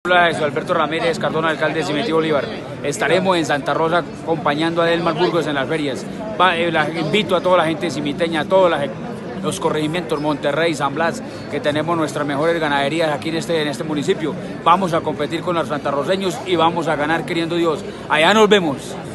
Hola, soy Alberto Ramírez Cardona, alcalde de Cimentos Bolívar. Estaremos en Santa Rosa acompañando a Delmar Burgos en las ferias. Invito a toda la gente cimiteña, a todos los corregimientos, Monterrey, San Blas, que tenemos nuestras mejores ganaderías aquí en este municipio. Vamos a competir con los santarroceños y vamos a ganar queriendo Dios. Allá nos vemos.